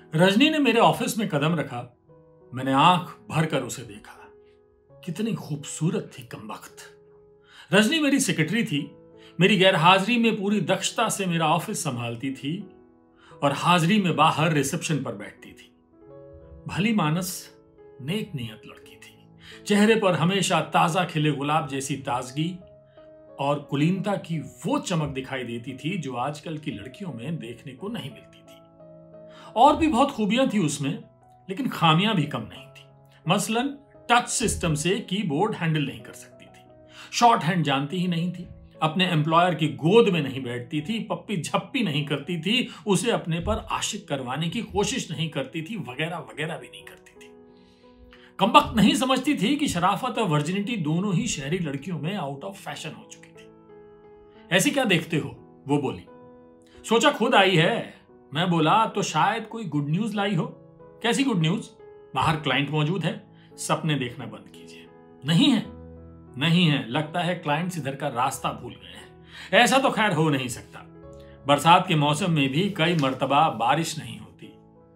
रजनी ने मेरे ऑफिस में कदम रखा। मैंने आंख भरकर उसे देखा। कितनी खूबसूरत थी कमबख्त। रजनी मेरी सेक्रेटरी थी। मेरी गैरहाजिरी में पूरी दक्षता से मेरा ऑफिस संभालती थी और हाजिरी में बाहर रिसेप्शन पर बैठती थी। भली मानस, नेक नियत लड़की थी। चेहरे पर हमेशा ताजा खिले गुलाब जैसी ताजगी और कुलीनता की वो चमक दिखाई देती थी जो आजकल की लड़कियों में देखने को नहीं मिलती थी। और भी बहुत खूबियां थी उसमें, लेकिन खामियां भी कम नहीं थी। मसलन टच सिस्टम से कीबोर्ड हैंडल नहीं कर सकती थी, शॉर्ट हैंड जानती ही नहीं थी, अपने एम्प्लॉयर की गोद में नहीं बैठती थी, पप्पी झप्पी नहीं करती थी, उसे अपने पर आशिक करवाने की कोशिश नहीं करती थी, वगैरह वगैरह भी नहीं करती थी। कमबख्त नहीं समझती थी कि शराफत और वर्जिनिटी दोनों ही शहरी लड़कियों में आउट ऑफ फैशन हो चुकी थी। ऐसी क्या देखते हो, वो बोली। सोचा खुद आई है। मैं बोला तो शायद कोई गुड न्यूज लाई हो। कैसी गुड न्यूज? बाहर क्लाइंट मौजूद है, सपने देखना बंद कीजिए। नहीं है, नहीं है, लगता है क्लाइंट्स इधर का रास्ता भूल गए हैं। ऐसा तो खैर हो नहीं सकता। बरसात के मौसम में भी कई मर्तबा बारिश नहीं होती।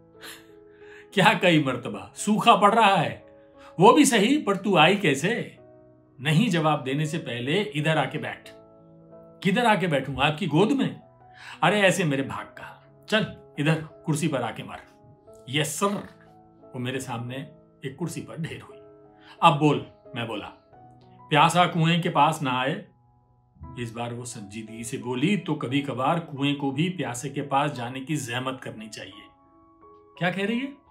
क्या कई मर्तबा? सूखा पड़ रहा है। वो भी सही, पर तू आई कैसे? नहीं जवाब देने से पहले इधर आके बैठ। किधर आके बैठूं? आपकी गोद में? अरे ऐसे मेरे भाग का। चल इधर कुर्सी पर आके मार। Yes sir. वो मेरे सामने एक कुर्सी पर ढेर हुई। अब बोल, मैं बोला। प्यासा कुएं के पास ना आए। इस बार वो संजीदगी से बोली तो कभी कभार कुएं को भी प्यासे के पास जाने की जहमत करनी चाहिए। क्या कह रही है?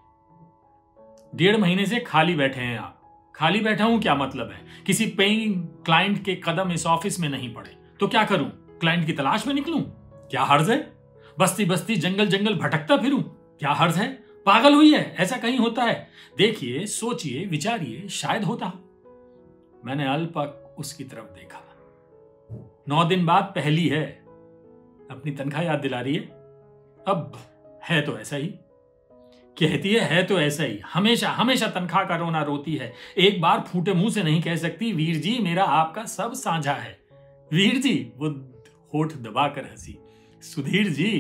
1.5 महीने से खाली बैठे हैं आप। खाली बैठा हूं क्या मतलब है? किसी पेइंग क्लाइंट के कदम इस ऑफिस में नहीं पड़े तो क्या करूं? क्लाइंट की तलाश में निकलूं? क्या हर्ज है? बस्ती बस्ती जंगल जंगल भटकता फिरूं? क्या हर्ज है? पागल हुई है? ऐसा कहीं होता है? देखिए, सोचिए, विचारिए, शायद होता हो। मैंने अल्पक उसकी तरफ देखा। 9 दिन बाद पहली है। अपनी तनख्वाह याद दिला रही है। अब है तो ऐसा ही। कहती है तो ऐसा ही। हमेशा हमेशा तनख्वाह का रोना रोती है। एक बार फूटे मुंह से नहीं कह सकती, वीर जी मेरा आपका सब साझा है। वीर जी? वो होठ दबाकर हंसी। सुधीर जी?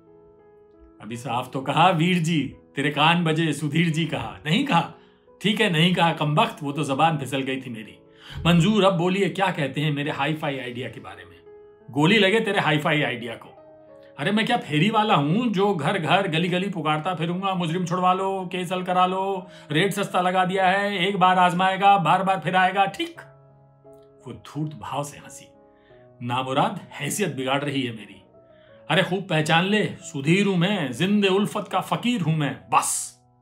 अभी साफ तो कहा वीर जी। तेरे कान बजे, सुधीर जी कहा नहीं कहा? ठीक है, नहीं कहा कमबख्त, वो तो जबान फिसल गई थी मेरी। मंजूर, अब बोलिए क्या कहते हैं मेरे हाई फाई आइडिया के बारे में? गोली लगे तेरे हाई फाई आइडिया को। अरे मैं क्या फेरी वाला हूं जो घर घर गली गली पुकारता फिरूंगा, मुजरिम छुड़वा लो, केस हल करा लो, रेट सस्ता लगा दिया है, एक बार आजमाएगा, बार बार फिर आएगा, ठीक? वो धूर्त भाव से हंसी। नामुराद हैसियत बिगाड़ रही है मेरी। अरे खूब पहचान ले, सुधीर हूं मैं, जिंदे उल्फत का फकीर हूं मैं, बस।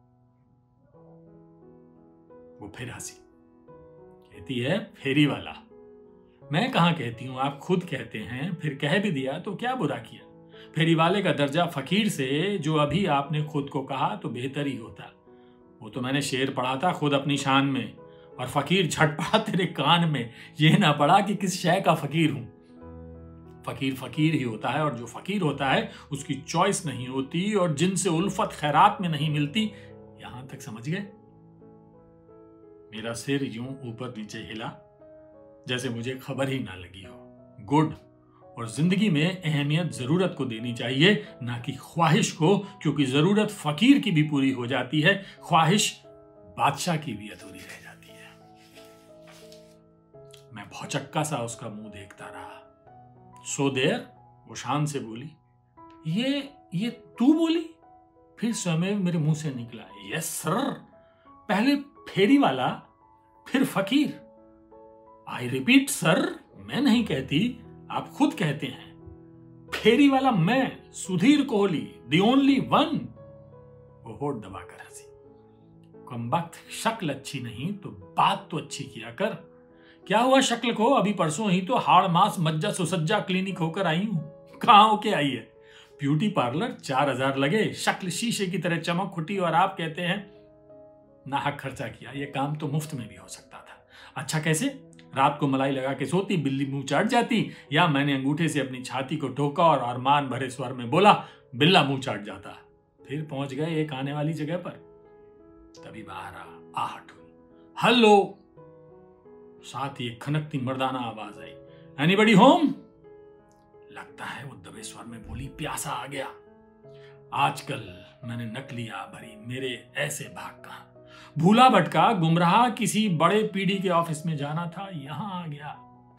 वो फिर हंसी। कहती है फेरी वाला। मैं कहां कहती हूं, आप खुद कहते हैं। फिर कह भी दिया तो क्या बुरा किया? फेरी वाले का दर्जा फकीर से जो अभी आपने खुद को कहा तो बेहतर ही होता। वो तो मैंने शेर पढ़ा था खुद अपनी शान में, और फकीर झट पड़ा तेरे कान में। ये ना पड़ा कि किस शय का फकीर हूं। फकीर फकीर ही होता है, और जो फकीर होता है उसकी चॉइस नहीं होती, और जिनसे उल्फत खैरात में नहीं मिलती। यहां तक समझ गए? मेरा सिर यूं ऊपर नीचे हिला जैसे मुझे खबर ही ना लगी हो। गुड। और जिंदगी में अहमियत जरूरत को देनी चाहिए, ना कि ख्वाहिश को, क्योंकि जरूरत फकीर की भी पूरी हो जाती है, ख्वाहिश बादशाह की भी अधूरी रह जाती है। मैं भौचक्का सा उसका मुंह देखता रहा। सो देर? वो शान से बोली। ये तू बोली? फिर स्वयं मेरे मुंह से निकला, यस सर। पहले फेरी वाला, फिर फकीर। आई रिपीट सर, मैं नहीं कहती, आप खुद कहते हैं। फेरी वाला मैं, Sudhir Kohli, the only one. वो होठ दबाकर हंसी। कमबख्त, शक्ल अच्छी नहीं तो बात तो अच्छी किया कर। क्या हुआ शक्ल को? अभी परसों ही तो हाड़ मास मज्जा सुसज्जा क्लिनिक होकर आई हूं। कहां होके आई है? ब्यूटी पार्लर, 4,000 लगे, शक्ल शीशे की तरह चमक उठी, और आप कहते हैं नाहक खर्चा किया। यह काम तो मुफ्त में भी हो सकता था। अच्छा कैसे? रात को मलाई लगा के सोती, बिल्ली मुंह चाट जाती, या मैंने अंगूठे से अपनी छाती को ठोका और अरमान भरे स्वर में बोला, बिल्ला मुंह चाट जाता। फिर पहुंच गए एक आने वाली जगह पर। तभी बाहर आहट हुई। हेलो। साथ ही एक खनकती मर्दाना आवाज आई, एनीबडी होम? लगता है वो दबे स्वर में बोली, प्यासा आ गया। आजकल मैंने नकलियां भरी, मेरे ऐसे भाग कहां। भूला भटका गुमराह किसी बड़े पीढ़ी के ऑफिस में जाना था, यहां आ गया।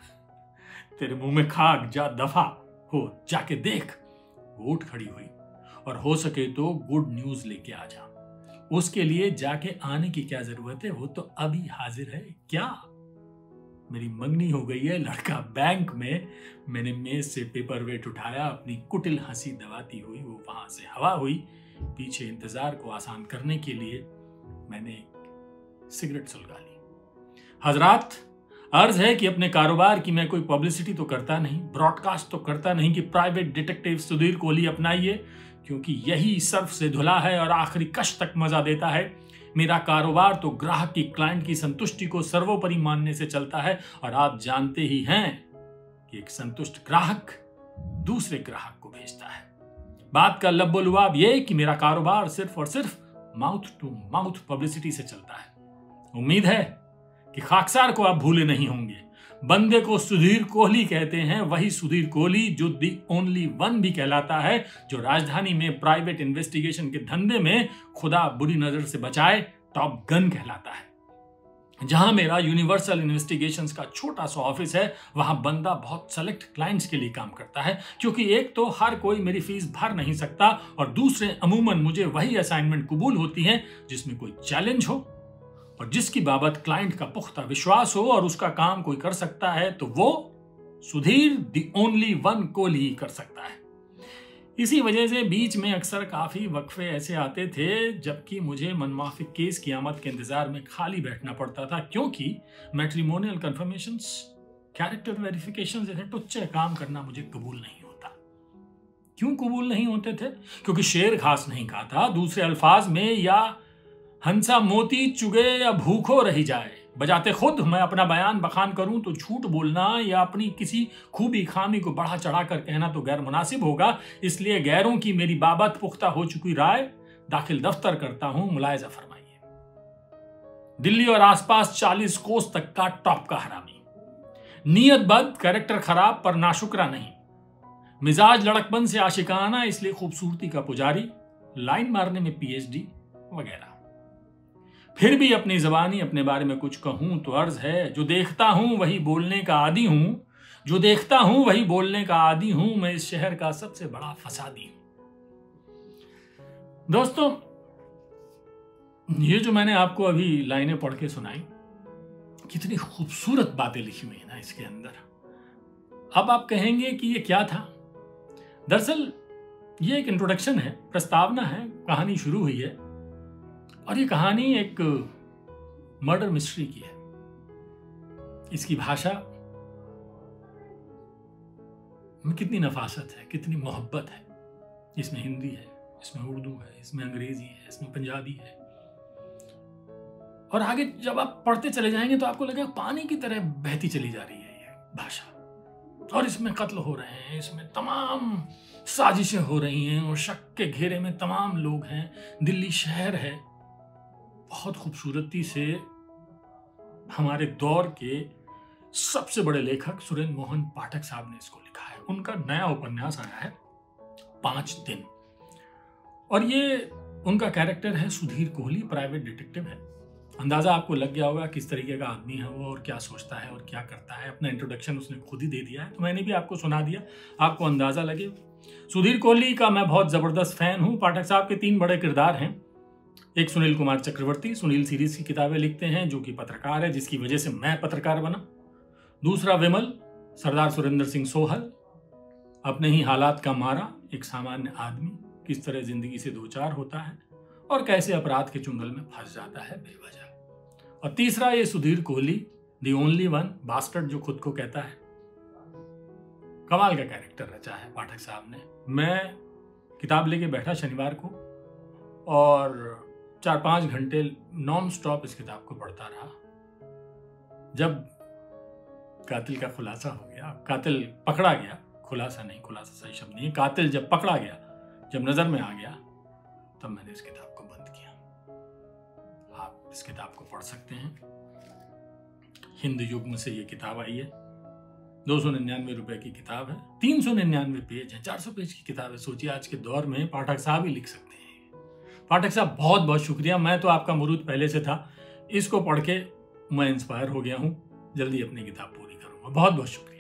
तेरे मुंह में खाक, जा दफा हो, जाके देख। वो उठ खड़ी हुई, और हो सके तो गुड न्यूज लेके आ जा। उसके लिए जाके आने की क्या जरूरत है, वो तो अभी हाजिर है। क्या मेरी मंगनी हो गई है, लड़का बैंक में। मैंने मेज से पेपर वेट उठाया, अपनी कुटिल हंसी दबाती हुई वो वहां से हवा हुई। पीछे इंतजार को आसान करने के लिए मैंने एक सिगरेट सुलगा ली। हजरात, अर्ज है कि अपने कारोबार की मैं कोई पब्लिसिटी तो करता नहीं, ब्रॉडकास्ट तो करता नहीं कि प्राइवेट डिटेक्टिव सुधीर कोहली अपनाइए, क्योंकि यही सर्फ से धुला है और आखिरी कश तक मजा देता है। मेरा कारोबार तो ग्राहक की, क्लाइंट की संतुष्टि को सर्वोपरि मानने से चलता है, और आप जानते ही हैं कि एक संतुष्ट ग्राहक दूसरे ग्राहक को भेजता है। बात का लब्बो-लुआब यह कि मेरा कारोबार सिर्फ और सिर्फ माउथ टू माउथ पब्लिसिटी से चलता है। उम्मीद है कि खाकसार को आप भूले नहीं होंगे। बंदे को सुधीर कोहली कहते हैं, वही सुधीर कोहली जो दी ओनली वन भी कहलाता है, जो राजधानी में प्राइवेट इन्वेस्टिगेशन के धंधे में खुदा बुरी नजर से बचाए टॉप गन कहलाता है। जहां मेरा यूनिवर्सल इन्वेस्टिगेशंस का छोटा सा ऑफिस है, वहां बंदा बहुत सेलेक्ट क्लाइंट्स के लिए काम करता है, क्योंकि एक तो हर कोई मेरी फीस भर नहीं सकता, और दूसरे अमूमन मुझे वही असाइनमेंट कबूल होती है जिसमें कोई चैलेंज हो और जिसकी बाबत क्लाइंट का पुख्ता विश्वास हो और उसका काम कोई कर सकता है तो वो Sudhir the only one Kohli ही कर सकता है। इसी वजह से बीच में अक्सर काफी वक्फे ऐसे आते थे जबकि मुझे मनमाफिक केस की आमद के इंतजार में खाली बैठना पड़ता था, क्योंकि मैट्रिमोनियल कंफर्मेशंस, कैरेक्टर वेरिफिकेशन जैसे टुच्चे काम करना मुझे कबूल नहीं होता। क्यों कबूल नहीं होते थे? क्योंकि शेर घास नहीं खाता। दूसरे अल्फाज में, या हंसा मोती चुगे या भूखो रही जाए। बजाते खुद मैं अपना बयान बखान करूं तो झूठ बोलना या अपनी किसी खूबी खामी को बढ़ा चढ़ाकर कहना तो गैर मुनासिब होगा। इसलिए गैरों की मेरी बाबत पुख्ता हो चुकी राय दाखिल दफ्तर करता हूं, मुलायजा फरमाइए। दिल्ली और आसपास 40 कोस तक का टॉप का हरामी, नीयत बद, कैरेक्टर खराब पर नाशुक्रा नहीं, मिजाज लड़कपन से आशिकाना इसलिए खूबसूरती का पुजारी, लाइन मारने में पीएचडी वगैरह। फिर भी अपनी जबानी अपने बारे में कुछ कहूं तो अर्ज है, जो देखता हूं वही बोलने का आदी हूं, जो देखता हूं वही बोलने का आदी हूं, मैं इस शहर का सबसे बड़ा फसादी हूं। दोस्तों, ये जो मैंने आपको अभी लाइनें पढ़ के सुनाई, कितनी खूबसूरत बातें लिखी हुई है ना इसके अंदर। अब आप कहेंगे कि ये क्या था? दरअसल ये एक इंट्रोडक्शन है, प्रस्तावना है, कहानी शुरू हुई है, और ये कहानी एक मर्डर मिस्ट्री की है। इसकी भाषा में कितनी नफासत है, कितनी मोहब्बत है। इसमें हिंदी है, इसमें उर्दू है, इसमें अंग्रेजी है, इसमें पंजाबी है, और आगे जब आप पढ़ते चले जाएंगे तो आपको लगेगा पानी की तरह बहती चली जा रही है ये भाषा। और इसमें कत्ल हो रहे हैं, इसमें तमाम साजिशें हो रही हैं, और शक के घेरे में तमाम लोग हैं। दिल्ली शहर है। बहुत खूबसूरती से हमारे दौर के सबसे बड़े लेखक सुरेंद्र मोहन पाठक साहब ने इसको लिखा है। उनका नया उपन्यास आया है 5 दिन, और ये उनका कैरेक्टर है सुधीर कोहली, प्राइवेट डिटेक्टिव है। अंदाजा आपको लग गया होगा किस तरीके का आदमी है वो, और क्या सोचता है और क्या करता है। अपना इंट्रोडक्शन उसने खुद ही दे दिया है, तो मैंने भी आपको सुना दिया, आपको अंदाजा लगे। सुधीर कोहली का मैं बहुत जबरदस्त फैन हूं। पाठक साहब के 3 बड़े किरदार हैं। एक सुनील कुमार चक्रवर्ती, सुनील सीरीज की किताबें लिखते हैं, जो कि पत्रकार है, जिसकी वजह से मैं पत्रकार बना। दूसरा विमल, सरदार सुरेंद्र सिंह सोहल, अपने ही हालात का मारा एक सामान्य आदमी किस तरह जिंदगी से दो चार होता है और कैसे अपराध के चुंगल में फंस जाता है बेवजह। और तीसरा ये Sudhir Kohli, the only one bastard, जो खुद को कहता है। कमाल का कैरेक्टर रचा है पाठक साहब ने। मैं किताब लेके बैठा शनिवार को, और 4-5 घंटे नॉन स्टॉप इस किताब को पढ़ता रहा। जब कातिल का खुलासा हो गया, कातिल पकड़ा गया, खुलासा नहीं, खुलासा सही शब्द नहीं है, कातिल जब पकड़ा गया, जब नजर में आ गया, तब मैंने इस किताब को बंद किया। आप इस किताब को पढ़ सकते हैं। हिंद युग से ये किताब आई है। 299 रुपए की किताब है, 399 पेज है, 400 पेज की किताब है। सोचिए आज के दौर में पाठक साहब ही लिख सकते हैं। पाठक साहब बहुत बहुत शुक्रिया। मैं तो आपका मुरूद पहले से था, इसको पढ़ के मैं इंस्पायर हो गया हूँ। जल्दी अपनी किताब पूरी करूँगा। बहुत बहुत शुक्रिया।